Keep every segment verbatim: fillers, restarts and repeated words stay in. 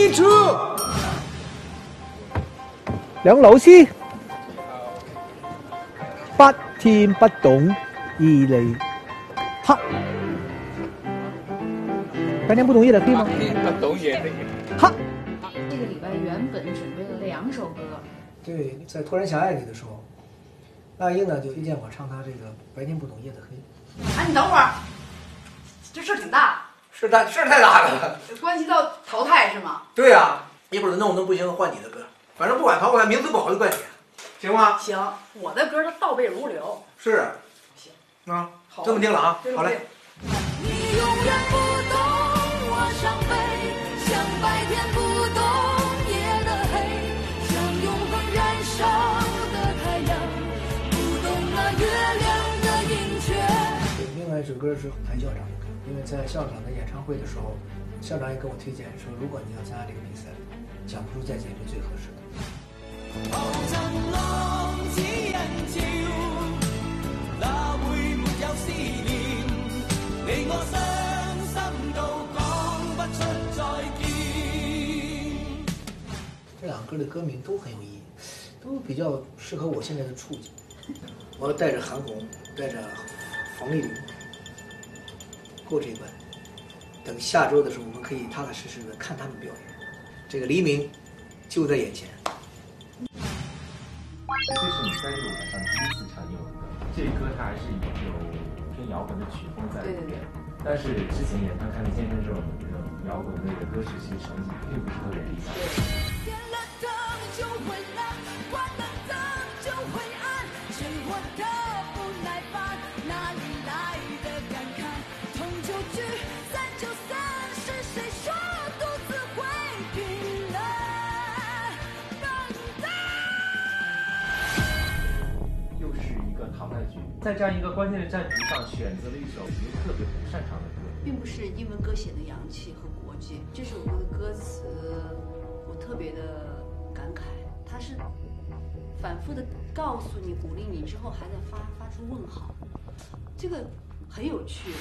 汽车。 兩老師，不天不懂義理黑。白天不懂夜的黑嗎？ 不懂夜的黑。 这个礼拜原本准备了两首歌。 对，在《突然想爱你》的时候，那英呢就推荐我唱他这个《白天不懂夜的黑》。 哎，你等会儿，这事儿挺大， 是大事儿太大了， 关系到淘汰是吗？ 对呀、啊，一会儿弄弄不行换你的歌，反正不管淘汰，名字不好就怪你，行吗？ 行，我的歌都倒背如流。 是， 行啊， 好， 这么定了啊，好嘞。 你永远不懂我伤悲，像白天不懂夜的黑，像永恒燃烧的太阳，不懂那月亮的盈缺。 另外一首歌是谭校长的歌，因为在校长的演唱会的时候，校长也跟我推荐说，如果你要参加这个比赛，讲不出再见是最合适的。 你我傷心到講不出再見。 这两个歌的歌名都很有意义，都比较适合我现在的处境。我要带着韩红，带着冯丽玲过这一关。等下周的时候，我们可以踏踏实实的看他们表演。这个黎明就在眼前。 这是你在这个舞台上第一次唱英文歌，这歌它还是有偏摇滚的曲风在里面。但是之前演唱《看得见》这种摇滚类的歌曲，其实成绩并不是特别理想。 点了灯就昏暗，关了灯就灰暗，生活的不耐烦，哪里来的感慨？痛就聚，散就散，是谁说独自会冰冷等待？ 又是一个淘汰局，在这样一个关键的战局上，选择了一首你又特别不擅长的歌。 并不是英文歌写的洋气和国际，这首歌的歌词我特别的感慨，它是反复的告诉你、鼓励你之后，还在发发出问号，这个很有趣。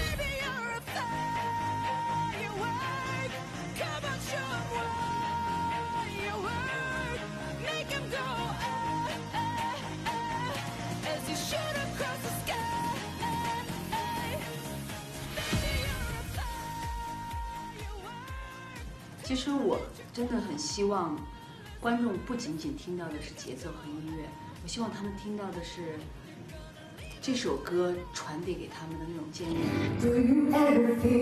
其实我真的很希望观众不仅仅听到的是节奏和音乐，我希望他们听到的是这首歌传递给他们的那种坚定。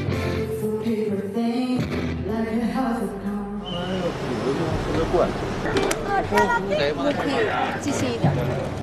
啊，加拉丁可以继续一点。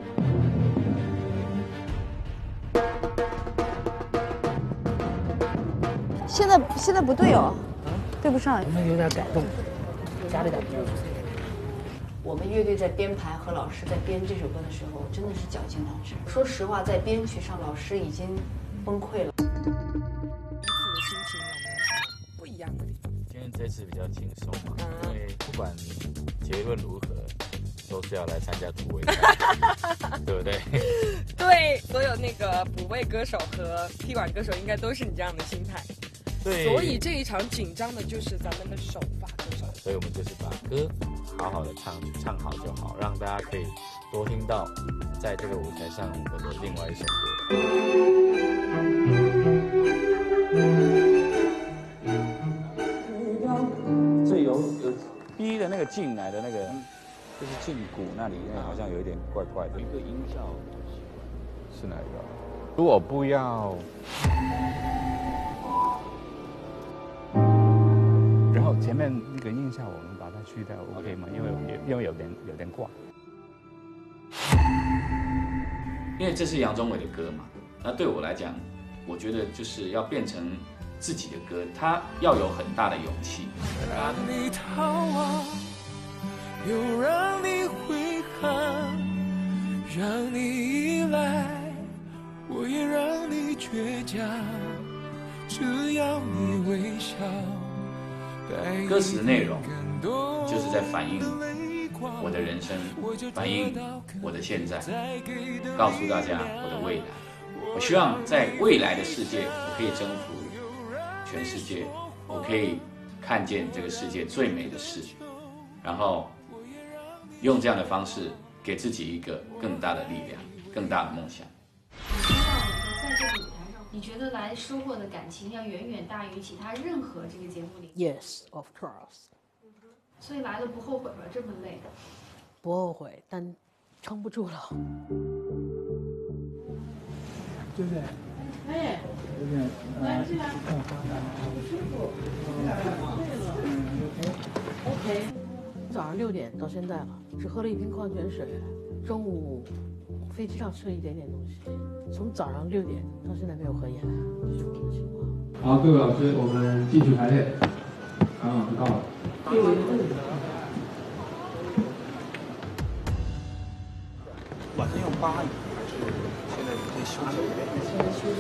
现在现在不对哦。对不上， 我们有点改动，加了点步。 我们乐队在编排和老师在编这首歌的时候，真的是绞尽脑汁。说实话，在编曲上，老师已经崩溃了。 彼此的心情有没有不一样的地方？ 因为这次比较轻松嘛，因为不管结论如何，都是要来参加突围赛，对不对？ 对，所有那个补位歌手和踢馆歌手应该都是你这样的心态。 对， 所以这一场紧张的就是咱们的首发歌手， 所以我们就是把歌好好的唱唱好就好，让大家可以多听到在这个舞台上我的另外一首歌。 这有有逼的那个进来的那个，就是胫骨那里，那好像有一点怪怪的。一个音效是哪一个？如果不要。然后前面那个音效我们把它去掉 ，OK 吗？因为因为有点有点怪。 因为这是杨宗纬的歌嘛，那对我来讲，我觉得就是要变成自己的歌，他要有很大的勇气。 让你逃亡，又让你挥汗，让你依赖，我也让你倔强，只要你微笑。 歌词的内容就是在反映我的人生，反映我的现在，告诉大家我的未来。我希望在未来的世界，我可以征服全世界，我可以看见这个世界最美的视觉，然后用这样的方式给自己一个更大的力量，更大的梦想。 你说到你说在这个舞台上，你觉得来收获的感情要远远大于其他任何这个节目里 ？Yes, of course。 所以来了不后悔吧？这么累。 不后悔，但撑不住了。 就是， 哎， 就是来这样，舒服。OK。早上六点到现在了，只喝了一瓶矿泉水。中午飞机上吃了一点点东西。从早上六点到现在没有合眼，这是我的情况。 好，各位老师，我们继续排练。韩老师到了。 给我一个凳子。 晚上要八椅，还是现在可以休息？ 现在休息。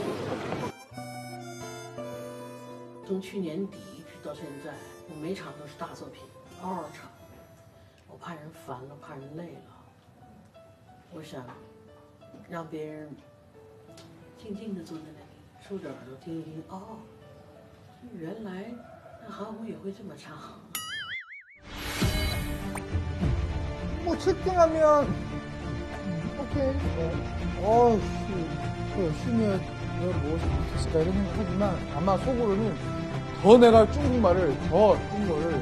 从去年底一直到现在，我每场都是大作品，嗷嗷唱。我怕人烦了，怕人累了。我想让别人静静地坐在那里，竖着耳朵听一听。哦，原来那韩红也会这么唱。 뭐 채팅하면 오케이 어, 씨, 열심히 내가 뭐 했을까 이런 생각하지만 아마 속으로는 더 내가 중국말을 더 중국어를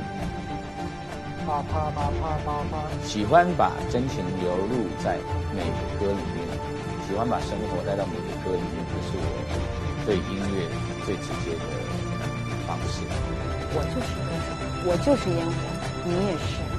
파파파파파파 喜欢把真情流露在每个歌里面，喜欢把生活带到每个歌里面，这是我对音乐最直接的方式。 我就是歌手，我就是烟火，你也是。